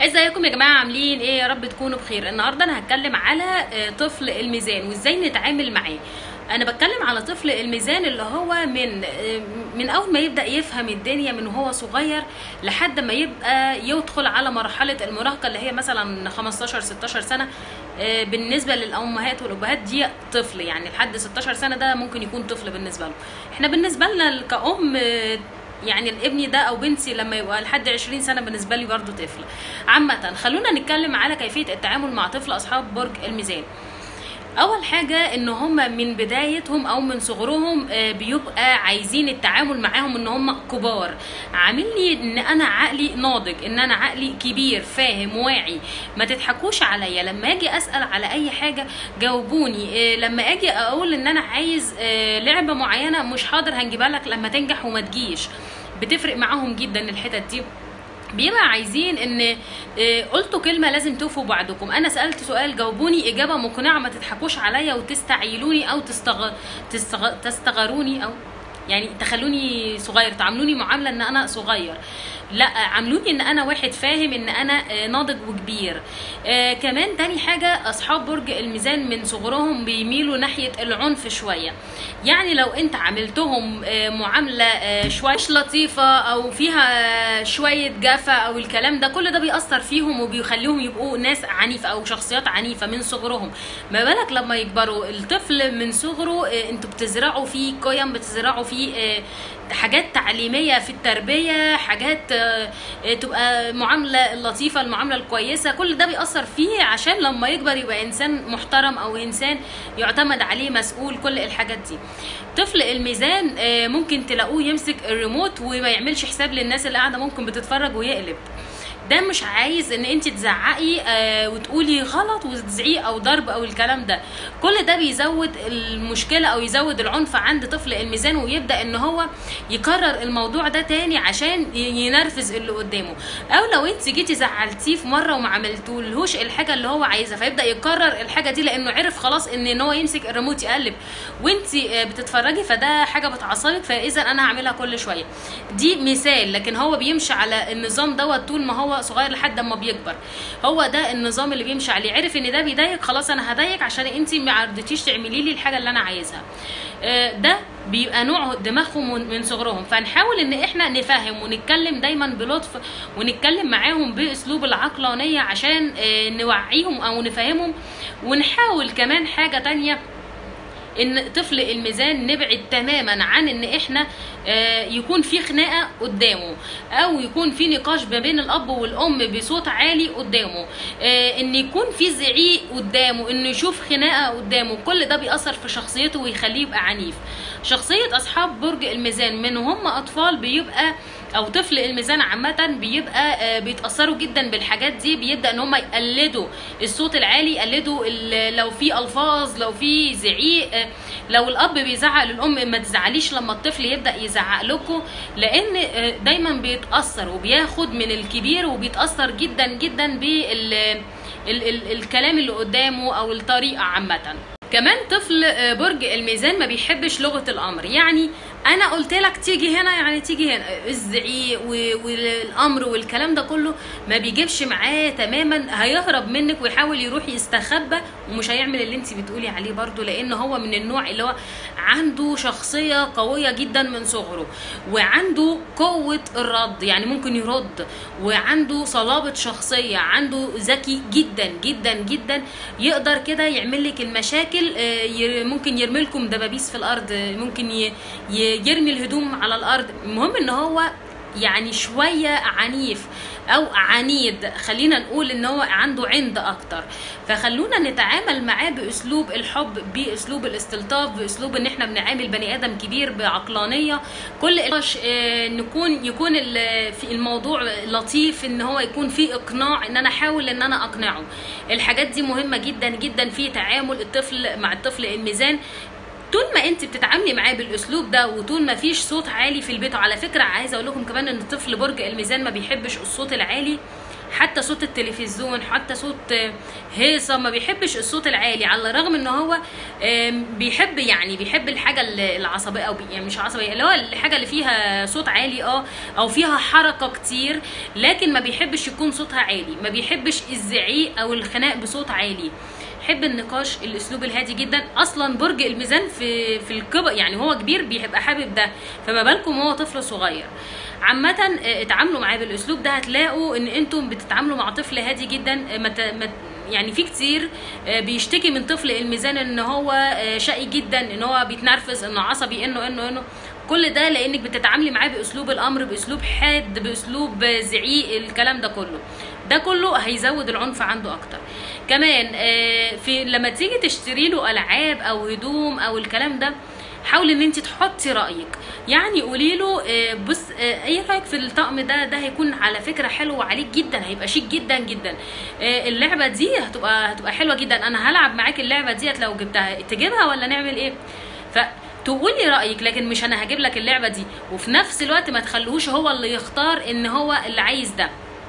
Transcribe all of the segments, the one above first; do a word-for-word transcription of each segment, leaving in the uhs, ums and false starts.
ازيكم يا جماعه؟ عاملين ايه؟ يا رب تكونوا بخير. النهارده انا هتكلم على طفل الميزان وازاي نتعامل معاه. انا بتكلم على طفل الميزان اللي هو من من اول ما يبدا يفهم الدنيا من هو صغير لحد ما يبقى يدخل على مرحله المراهقه اللي هي مثلا خمستاشر ستاشر سنه. بالنسبه للامهات والابهات دي طفل، يعني لحد ستاشر سنه ده ممكن يكون طفل بالنسبه له. احنا بالنسبه لنا كأم يعني الابني ده او بنتي لما يبقى لحد عشرين سنه بالنسبه لي برضو طفل. عامه خلونا نتكلم على كيفيه التعامل مع طفل اصحاب برج الميزان. اول حاجه ان هم من بدايتهم او من صغرهم بيبقى عايزين التعامل معاهم ان هم كبار، عاملني ان انا عقلي ناضج، ان انا عقلي كبير فاهم واعي. ما تضحكوش عليا لما اجي اسال على اي حاجه، جاوبوني. لما اجي اقول ان انا عايز لعبه معينه، مش حاضر هنجيبها لك لما تنجح وما تجيش. بتفرق معاهم جدا الحتت دي. بيبقى عايزين ان قلتوا كلمه لازم توفوا بعدكم. انا سالت سؤال جاوبوني اجابه مقنعه، ما تضحكوش عليا وتستعيلوني او تستغ... تستغ... تستغروني او يعني تخلوني صغير، تعاملوني معامله ان انا صغير. لا، عاملوني ان انا واحد فاهم، ان انا ناضج وكبير. آه كمان تاني حاجه، اصحاب برج الميزان من صغرهم بيميلوا ناحيه العنف شويه. يعني لو انت عملتهم آه معامله آه شويه مش لطيفه او فيها شويه جافه او الكلام ده، كل ده بيأثر فيهم وبيخليهم يبقوا ناس عنيفه او شخصيات عنيفه من صغرهم. ما بالك لما يكبروا؟ الطفل من صغره آه انتوا بتزرعوا فيه قيم، بتزرعوا فيه آه حاجات تعليميه في التربيه، حاجات تبقى معامله لطيفه، المعامله الكويسه، كل ده بيأثر فيه عشان لما يكبر يبقى انسان محترم او انسان يعتمد عليه، مسؤول، كل الحاجات دي. طفل الميزان ممكن تلاقوه يمسك الريموت وما يعملش حساب للناس اللي قاعده ممكن بتتفرج ويقلب. ده مش عايز ان انت تزعقي آه وتقولي غلط وتزعيق او ضرب او الكلام ده. كل ده بيزود المشكله او يزود العنف عند طفل الميزان، ويبدا ان هو يكرر الموضوع ده تاني عشان ينرفز اللي قدامه. او لو انت جيتي زعلتيه في مره وما عملتولهوش الحاجه اللي هو عايزها، فيبدا يكرر الحاجه دي لانه عرف خلاص ان ان هو يمسك الريموت يقلب وانت بتتفرجي، فده حاجه بتعصبك، فاذا انا هعملها كل شويه. دي مثال، لكن هو بيمشي على النظام دوت طول ما هو صغير لحد ما بيكبر. هو ده النظام اللي بيمشي عليه. عرف ان ده بيضايق، خلاص انا هضايقك عشان انت ما عرفتيش تعملي لي الحاجه اللي انا عايزها. ده بيبقى نوع دماغهم من صغرهم. فنحاول ان احنا نفهم ونتكلم دايما بلطف، ونتكلم معاهم باسلوب العقلانيه عشان نوعيهم او نفهمهم. ونحاول كمان حاجه تانية، ان طفل الميزان نبعد تماما عن ان احنا يكون في خناقه قدامه، او يكون في نقاش ما بين الاب والام بصوت عالي قدامه، ان يكون في زعيق قدامه، انه يشوف خناقه قدامه. كل ده بيأثر في شخصيته ويخليه يبقى عنيف. شخصيه اصحاب برج الميزان من هم اطفال بيبقى او طفل الميزان عامه بيبقى بيتاثروا جدا بالحاجات دي. بيبدا ان هم يقلدوا الصوت العالي، يقلدوا لو في الفاظ، لو في زعيق، لو الاب بيزعق للام ما تزعليش لما الطفل يبدا يزعق لكم، لان دايما بيتاثر وبياخد من الكبير وبيتاثر جدا جدا بال الكلام اللي قدامه او الطريقه عامه. كمان طفل برج الميزان ما بيحبش لغه الامر. يعني انا قلت لك تيجي هنا يعني تيجي هنا. الزعيق والامر والكلام ده كله ما بيجيبش معاه تماما، هيهرب منك ويحاول يروح يستخبى ومش هيعمل اللي انت بتقولي عليه برضو، لان هو من النوع اللي هو عنده شخصيه قويه جدا من صغره، وعنده قوه الرد، يعني ممكن يرد، وعنده صلابه شخصيه، عنده ذكي جدا جدا جدا، يقدر كده يعمل لك المشاكل. ممكن يرمي لكم دبابيس في الارض، ممكن ي... يرمي الهدوم على الارض. المهم ان هو يعني شويه عنيف او عنيد، خلينا نقول ان هو عنده عند اكتر. فخلونا نتعامل معاه باسلوب الحب، باسلوب الاستلطاف، باسلوب ان احنا بنعامل بني ادم كبير بعقلانيه. كل نكون يكون في الموضوع لطيف، ان هو يكون في اقناع، ان انا احاول ان انا اقنعه. الحاجات دي مهمه جدا جدا في تعامل الطفل مع الطفل الميزان. طول ما انت بتتعاملي معاه بالاسلوب ده، وطول ما فيش صوت عالي في البيت. وعلى فكره عايزه اقول لكم كمان ان طفل برج الميزان ما بيحبش الصوت العالي حتى صوت التلفزيون، حتى صوت هيصه، ما بيحبش الصوت العالي، على الرغم ان هو بيحب يعني بيحب الحاجه العصبيه او يعني مش عصبيه، اللي هو الحاجه اللي فيها صوت عالي اه او فيها حركه كتير، لكن ما بيحبش يكون صوتها عالي، ما بيحبش الزعيق او الخناق بصوت عالي، يحب النقاش، الاسلوب الهادي جدا. اصلا برج الميزان في في الكبر يعني هو كبير بيبقى حابب ده، فما بالكم هو طفل صغير. عامه اتعاملوا معاه بالاسلوب ده، هتلاقوا ان انتم بتتعاملوا مع طفل هادي جدا. ما يعني في كتير بيشتكي من طفل الميزان ان هو شقي جدا، ان هو بيتنرفز، انه عصبي، انه انه انه كل ده لانك بتتعاملي معاه باسلوب الامر، باسلوب حاد، باسلوب زعيق، الكلام ده كله ده كله هيزود العنف عنده اكتر. كمان في لما تيجي تشتري له العاب او هدوم او الكلام ده، حاولي ان انت تحطي رايك، يعني قولي له بص ايه رايك في الطقم ده، ده هيكون على فكره حلو عليك جدا، هيبقى شيك جدا جدا، اللعبه دي هتبقى هتبقى حلوه جدا، انا هلعب معاك اللعبه ديت لو جبتها، تجيبها ولا نعمل ايه؟ ف تقولي رايك، لكن مش انا هجيب لك اللعبه دي، وفي نفس الوقت ما تخلوش هو اللي يختار ان هو اللي عايز ده.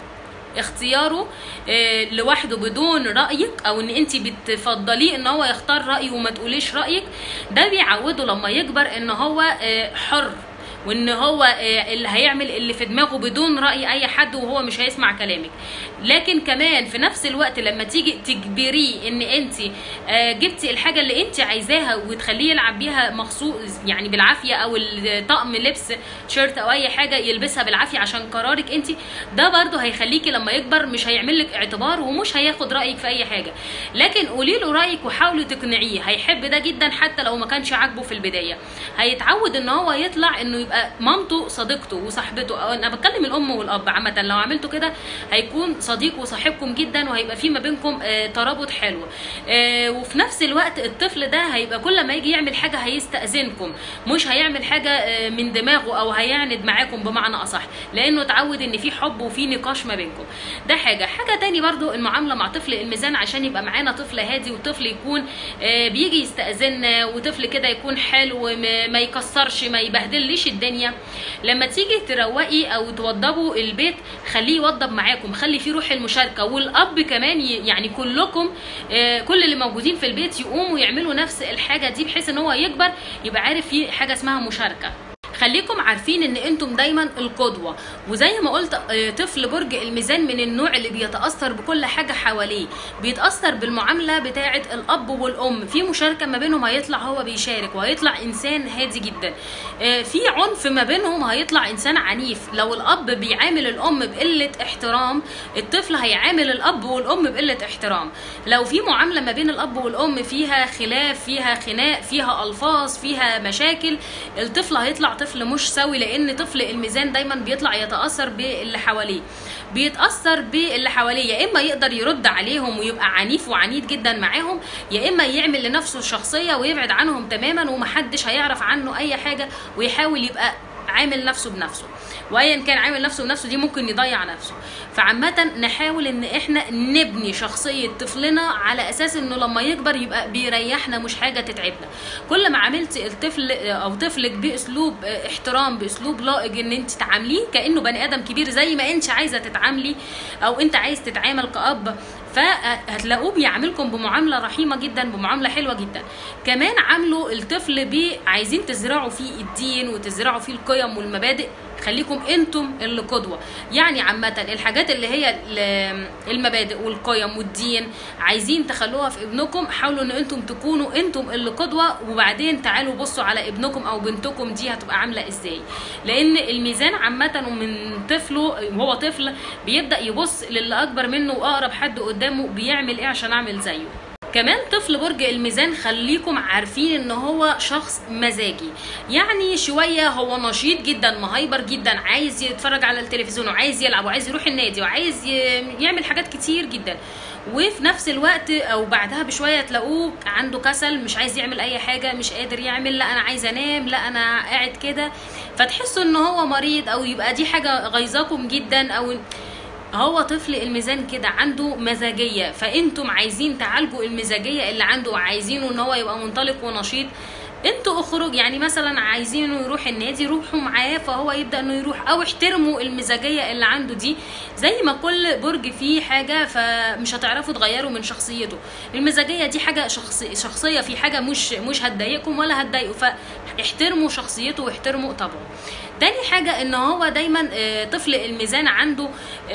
اختياره اه لوحده بدون رايك، او ان انت بتفضليه ان هو يختار رايه وما تقوليش رايك، ده بيعوده لما يكبر ان هو اه حر، وان هو اللي هيعمل اللي في دماغه بدون راي اي حد، وهو مش هيسمع كلامك. لكن كمان في نفس الوقت لما تيجي تجبريه ان انت جبتي الحاجه اللي انت عايزاها وتخليه يلعب بيها مخصوص يعني بالعافيه، او الطقم لبس تيشيرت او اي حاجه يلبسها بالعافيه عشان قرارك انت، ده برده هيخليكي لما يكبر مش هيعمل لك اعتبار ومش هياخد رايك في اي حاجه. لكن قولي له رايك وحاولي تقنعيه، هيحب ده جدا حتى لو ما كانش عاجبه في البدايه، هيتعود ان هو يطلع انه يبقى مامته صديقته وصاحبته، او انا بتكلم الام والاب عامه، لو عملتوا كده هيكون صديق وصاحبكم جدا، وهيبقى في ما بينكم آه ترابط حلو. آه وفي نفس الوقت الطفل ده هيبقى كل ما يجي يعمل حاجه هيستأذنكم، مش هيعمل حاجه آه من دماغه او هيعند معاكم بمعنى اصح، لانه اتعود ان في حب وفي نقاش ما بينكم. ده حاجه حاجه تاني برضو المعامله مع طفل الميزان، عشان يبقى معانا طفل هادي وطفل يكون آه بيجي يستأذننا، وطفل كده يكون حلو ما يكسرش ما يبهدلش الدنيا. لما تيجي تروقي او توضبوا البيت خليه يوضب معاكم، خلي فيه روح المشاركه، والاب كمان يعني كلكم آه كل اللي موجودين في البيت يقوموا يعملوا نفس الحاجه دي، بحيث ان هو يكبر يبقى عارف في حاجه اسمها مشاركه. خليكم عارفين ان انتم دايما القدوه، وزي ما قلت طفل برج الميزان من النوع اللي بيتاثر بكل حاجه حواليه، بيتاثر بالمعامله بتاعه الاب والام، في مشاركه ما بينهم هيطلع هو بيشارك، وهيطلع انسان هادي جدا. في عنف ما بينهم هيطلع انسان عنيف، لو الاب بيعامل الام بقله احترام الطفل هيعامل الاب والام بقله احترام. لو في معامله ما بين الاب والام فيها خلاف، فيها خناق، فيها الفاظ، فيها مشاكل، الطفل هيطلع طفل مش سوي، لان طفل الميزان دايما بيطلع يتاثر باللي حواليه، بيتاثر باللي حواليه، يا اما يقدر يرد عليهم ويبقى عنيف وعنيد جدا معاهم، يا اما يعمل لنفسه شخصيه ويبعد عنهم تماما ومحدش هيعرف عنه اي حاجه، ويحاول يبقى عامل نفسه بنفسه، وايا كان عامل نفسه بنفسه دي ممكن يضيع نفسه. فعامه نحاول ان احنا نبني شخصيه طفلنا على اساس انه لما يكبر يبقى بيريحنا مش حاجه تتعبنا. كل ما عملت الطفل او طفلك باسلوب احترام، باسلوب لائق، ان انت تعامليه كانه بني ادم كبير زي ما انت عايزه تتعاملي او انت عايز تتعامل كأب، فهتلاقوه بيعاملكم بمعامله رحيمه جدا، بمعامله حلوه جدا. كمان عاملوا الطفل بيه عايزين تزرعوا فيه الدين وتزرعوا فيه القيم والمبادئ، خليكم انتم اللي قدوه. يعني عامه الحاجات اللي هي المبادئ والقيم والدين عايزين تخلوها في ابنكم، حاولوا ان انتم تكونوا انتم اللي قدوه، وبعدين تعالوا بصوا على ابنكم او بنتكم دي هتبقى عامله ازاي. لان الميزان عامه ومن طفله وهو طفل بيبدا يبص للي اكبر منه واقرب حد قدامه بيعمل ايه عشان اعمل زيه. كمان طفل برج الميزان خليكم عارفين ان هو شخص مزاجي، يعني شويه هو نشيط جدا، مهيبر جدا، عايز يتفرج على التلفزيون وعايز يلعب وعايز يروح النادي وعايز يعمل حاجات كتير جدا، وفي نفس الوقت او بعدها بشويه تلاقوه عنده كسل، مش عايز يعمل اي حاجه، مش قادر يعمل، لا انا عايز انام، لا انا قاعد كده، فتحسوا ان هو مريض او يبقى دي حاجه غيظاكم جدا. او هو طفل الميزان كده عنده مزاجيه، فانتم عايزين تعالجوا المزاجيه اللي عنده وعايزينه ان هو يبقى منطلق ونشيط، انتوا اخرج، يعني مثلا عايزينه يروح النادي روحوا معاه فهو يبدا انه يروح، او احترموا المزاجيه اللي عنده دي. زي ما كل برج فيه حاجه فمش هتعرفوا تغيروا من شخصيته. المزاجيه دي حاجه شخصي شخصيه، في حاجه مش مش هتضايقكم ولا هتضايقوا، فاحترموا شخصيته واحترموا طبعه. تاني حاجة ان هو دايما طفل الميزان عنده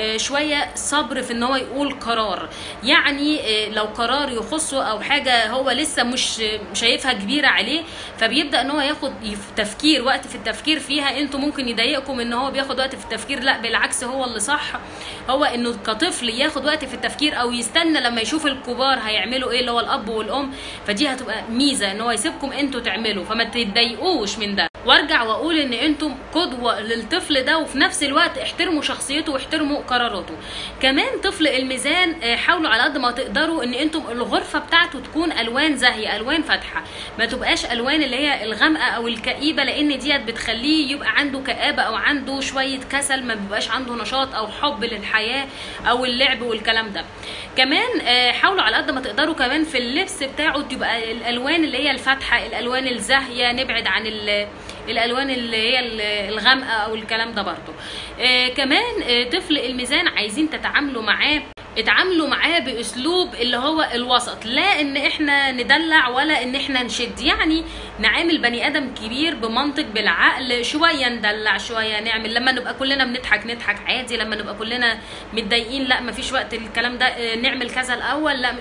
شوية صبر في ان هو يقول قرار. يعني لو قرار يخصه او حاجة هو لسه مش شايفها كبيرة عليه، فبيبدأ ان هو ياخد تفكير وقت في التفكير فيها. انتوا ممكن يضايقكم ان هو بياخد وقت في التفكير، لا بالعكس هو اللي صح. هو انه كطفل ياخد وقت في التفكير او يستنى لما يشوف الكبار هيعملوا ايه اللي هو الاب والام، فدي هتبقى ميزة ان هو يسيبكم انتوا تعملوا، فما تتضايقوش من ده. وارجع واقول ان انتم قدوه للطفل ده، وفي نفس الوقت احترموا شخصيته واحترموا قراراته. كمان طفل الميزان حاولوا على قد ما تقدروا ان انتم الغرفه بتاعته تكون الوان زاهيه، الوان فاتحه، ما تبقاش الوان اللي هي الغامقه او الكئيبه، لان ديت بتخليه يبقى عنده كآبه او عنده شويه كسل، ما بيبقاش عنده نشاط او حب للحياه او اللعب والكلام ده. كمان حاولوا على قد ما تقدروا كمان في اللبس بتاعه تبقى الالوان اللي هي الفاتحه، الالوان الزاهيه، نبعد عن الالوان اللي هي الغامقه او الكلام ده برضو. آه كمان آه طفل الميزان عايزين تتعاملوا معاه اتعاملوا معاه باسلوب اللي هو الوسط، لا ان احنا ندلع ولا ان احنا نشد. يعني نعامل بني ادم كبير بمنطق بالعقل، شويه ندلع شويه نعمل، لما نبقى كلنا بنضحك نضحك عادي، لما نبقى كلنا متضايقين لا مفيش وقت الكلام ده، آه نعمل كذا الاول، لا.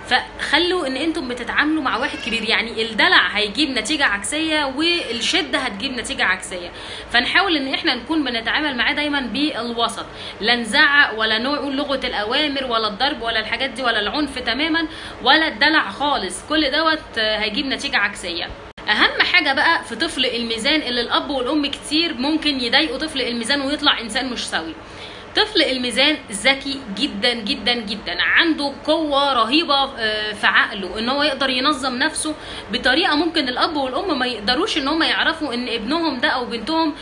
فخلوا ان انتم بتتعاملوا مع واحد كبير، يعني الدلع هيجيب نتيجه عكسيه والشده هتجيب نتيجه عكسيه. فنحاول ان احنا نكون بنتعامل معاه دايما بالوسط، لا نزعق ولا نقول لغه الاوامر ولا الضرب ولا الحاجات دي ولا العنف تماما ولا الدلع خالص، كل دوت هيجيب نتيجه عكسيه. اهم حاجه بقى في طفل الميزان اللي الاب والام كتير ممكن يضايقوا طفل الميزان ويطلع انسان مش سوي. طفل الميزان ذكي جدا جدا جدا، عنده قوة رهيبة في عقله ان هو يقدر ينظم نفسه بطريقة ممكن الاب والام ما يقدروش ان هم يعرفوا ان ابنهم ده او بنتهم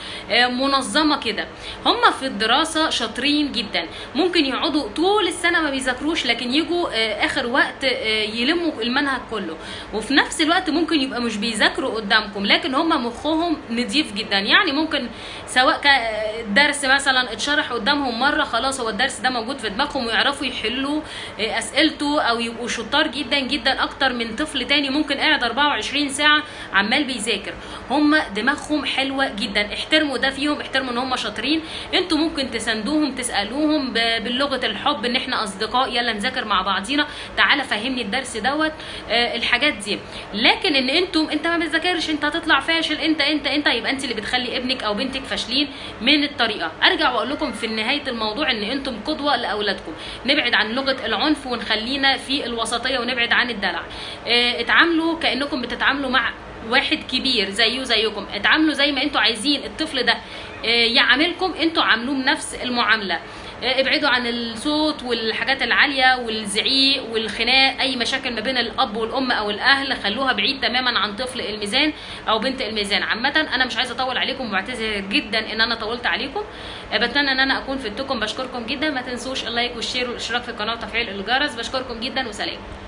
منظمة كده. هم في الدراسة شاطرين جدا، ممكن يقعدوا طول السنة ما بيذاكروش لكن يجوا اخر وقت يلموا المنهج كله، وفي نفس الوقت ممكن يبقى مش بيذاكروا قدامكم لكن هم مخهم نضيف جدا. يعني ممكن سواء درس مثلا اتشرح قدامهم مره خلاص هو الدرس ده موجود في دماغهم ويعرفوا يحلوا اسئلته، او يبقوا شطار جدا جدا اكتر من طفل تاني ممكن قاعد أربعة وعشرين ساعه عمال بيذاكر. هم دماغهم حلوه جدا، احترموا ده فيهم، احترموا ان هم شاطرين. انتوا ممكن تساندوهم تسالوهم باللغه الحب ان احنا اصدقاء يلا نذاكر مع بعضينا، تعالى فهمني الدرس دوت، آه الحاجات دي. لكن ان انتم انت ما بتذاكرش انت هتطلع فاشل انت انت انت يبقى انت اللي بتخلي ابنك او بنتك فاشلين من الطريقه. ارجع واقول لكم في نهايه الموضوع ان انتم قدوه لاولادكم، نبعد عن لغه العنف ونخلينا في الوسطيه ونبعد عن الدلع. اه اتعاملوا كانكم بتتعاملوا مع واحد كبير زيه زيكم، اتعاملوا زي ما انتوا عايزين الطفل ده اه يعاملكم، انتوا عاملوه بنفس المعامله. ابعدوا عن الصوت والحاجات العاليه والزعيق والخناق، اي مشاكل ما بين الاب والام او الاهل خلوها بعيد تماما عن طفل الميزان او بنت الميزان. عامه انا مش عايزه اطول عليكم وبعتذر جدا ان انا طولت عليكم، بتمنى ان انا اكون فدتكم. بشكركم جدا، ما تنسوش اللايك والشير والاشتراك في القناه وتفعيل الجرس. بشكركم جدا وسلام.